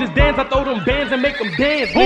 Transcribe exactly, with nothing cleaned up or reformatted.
bitches dance, I throw them bands and make them dance.